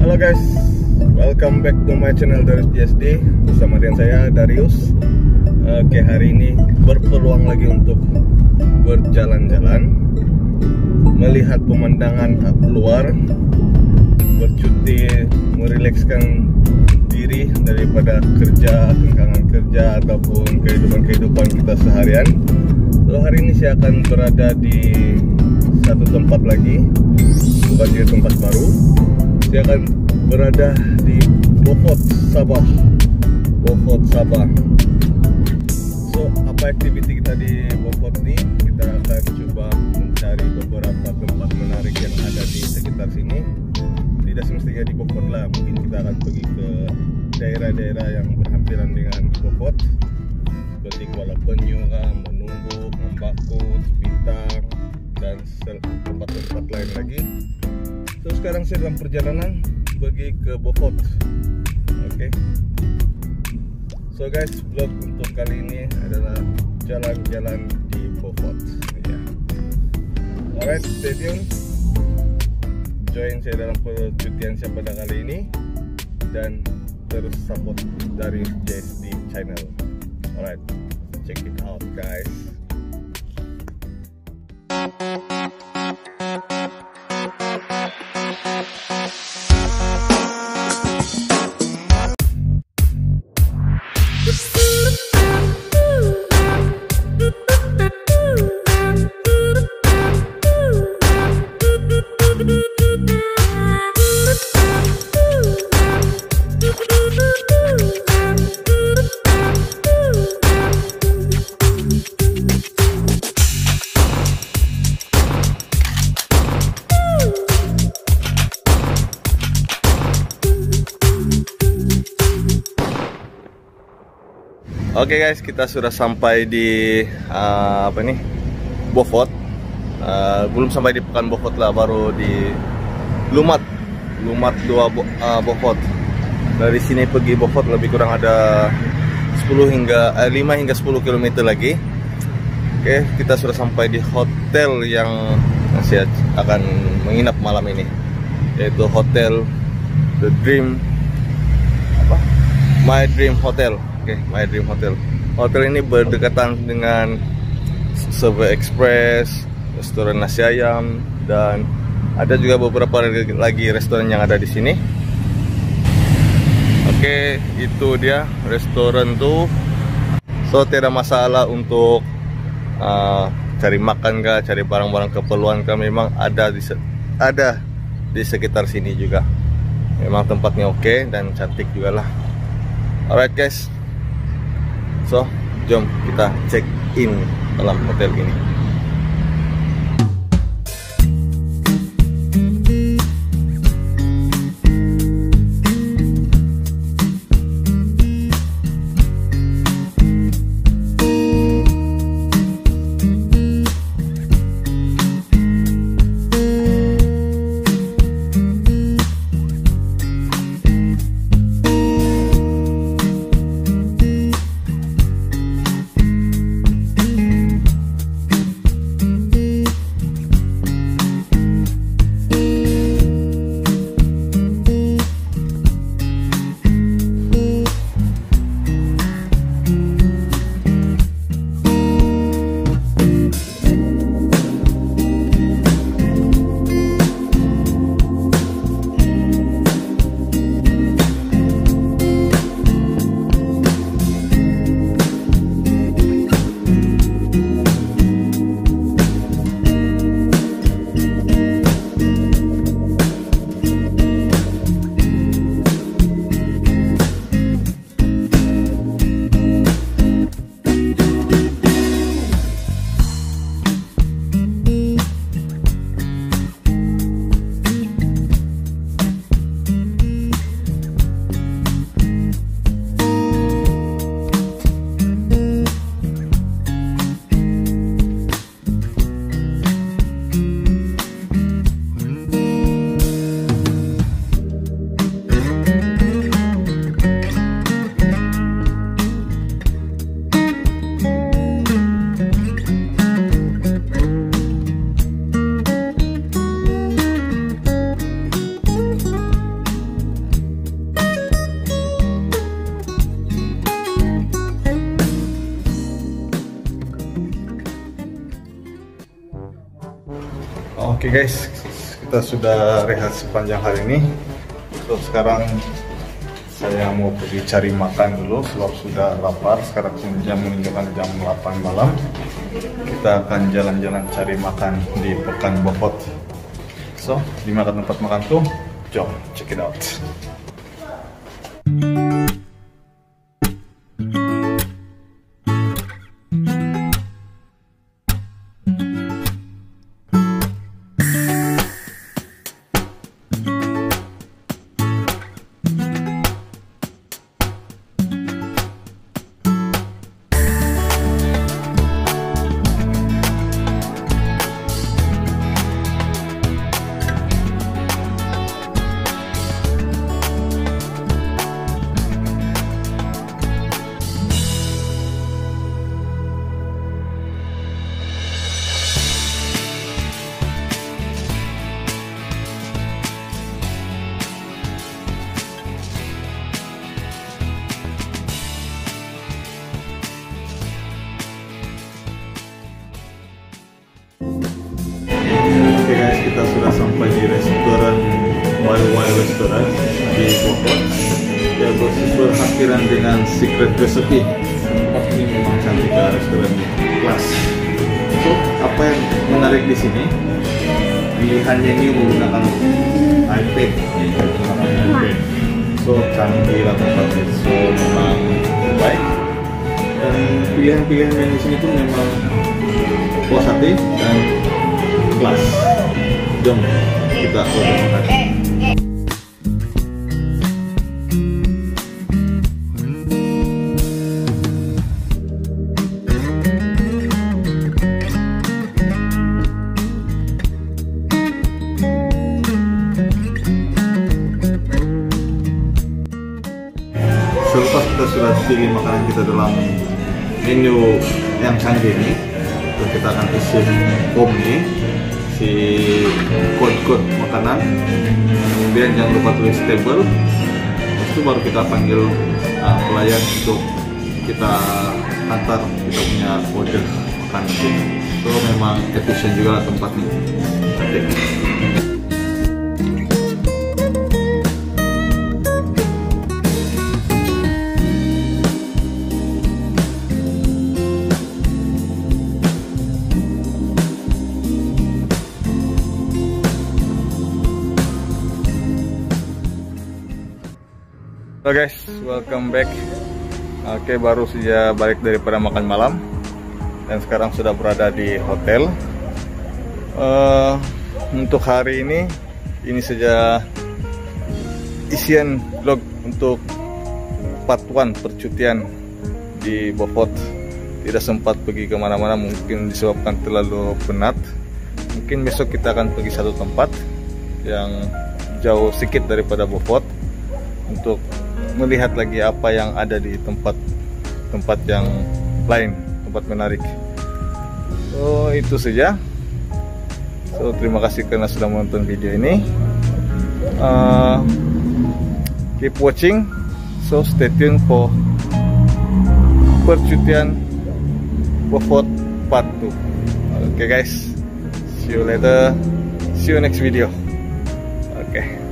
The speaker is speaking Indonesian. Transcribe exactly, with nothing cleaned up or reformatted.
Halo guys, welcome back to my channel Darius P S D. Bersama dengan saya Darius. Oke, hari ini berpeluang lagi untuk berjalan-jalan, melihat pemandangan luar, bercuti, merilekskan diri daripada kerja, kenkangan kerja ataupun kehidupan-kehidupan kita seharian. So, hari ini saya akan berada di satu tempat lagi, bukan di tempat baru. Saya akan berada di Beaufort, Sabah. Beaufort, Sabah. So, apa aktiviti kita di Beaufort ini? Kita akan coba mencari beberapa tempat menarik yang ada di sekitar sini. Tidak semestinya di Beaufort lah, mungkin kita akan pergi ke daerah-daerah yang berhampiran dengan Beaufort, seperti Kuala Penyu, Menunggu, Membakut, Bintang, dan tempat-tempat lain lagi. So, sekarang saya dalam perjalanan pergi ke Beaufort. Oke okay. So guys, vlog untuk kali ini adalah jalan-jalan di Beaufort ya. Alright, stay tune. Join saya dalam percutian saya pada kali ini, dan terus support dari J S D channel. Alright, check it out guys. Oke okay guys, kita sudah sampai di uh, apa nih, Beaufort. Uh, belum sampai di Pekan Beaufort lah, baru di Lumat, Lumat dua uh, Beaufort. Dari sini pergi Beaufort lebih kurang ada sepuluh hingga eh, lima hingga sepuluh kilometer lagi. Oke, okay, kita sudah sampai di hotel yang saya akan menginap malam ini, yaitu Hotel The Dream apa? My Dream Hotel. Oke, okay, My Dream Hotel. Hotel ini berdekatan dengan Server Express, restoran nasi ayam, dan ada juga beberapa lagi restoran yang ada di sini. Oke, okay, itu dia restoran tuh. So, tidak masalah untuk uh, cari makan kah, cari barang-barang keperluan kah, memang ada di ada di sekitar sini juga. Memang tempatnya oke okay, dan cantik juga lah. Alright guys. So, jom kita check in dalam hotel ini. Oke guys, kita sudah rehat sepanjang hari ini. So sekarang saya mau pergi cari makan dulu sebab sudah lapar. Sekarang jam menunjukkan jam delapan malam. Kita akan jalan-jalan cari makan di Pekan Beaufort. So, di mana tempat makan tuh? Jom, check it out. Oke guys, kita sudah sampai di restoran Wild Wild Restaurant di Beaufort. Ya, berhadiran dengan secret recipe. Tempat ini memang cantik ya, restoran di kelas. So, apa yang menarik di sini? Pilihannya ini menggunakan iPad, menggunakan iPad. So, canggih lah tempatnya. So, memang baik. Dan pilihan-pilihan yang di sini pun memang puas hati dan kelas. Jom kita order makan. Selepas kita sudah pilih makanan kita dalam menu yang canggih ini, kita akan isi form ini, si kode-kode makanan, kemudian jangan lupa tulis table. Terus itu baru kita panggil uh, pelayan untuk kita antar kita punya order makanan. So memang efisien juga tempatnya. Cantik. Halo guys, welcome back. Oke, baru saja balik daripada makan malam dan sekarang sudah berada di hotel. Uh, untuk hari ini, ini saja isian vlog untuk part one percutian di Beaufort. Tidak sempat pergi kemana-mana, mungkin disebabkan terlalu penat. Mungkin besok kita akan pergi satu tempat yang jauh sedikit daripada Beaufort untuk melihat lagi apa yang ada di tempat-tempat yang lain, tempat menarik. So itu saja. So terima kasih karena sudah menonton video ini. Uh, keep watching. So stay tuned for percutian Beaufort part two. Okay guys, see you later. See you next video. Okay.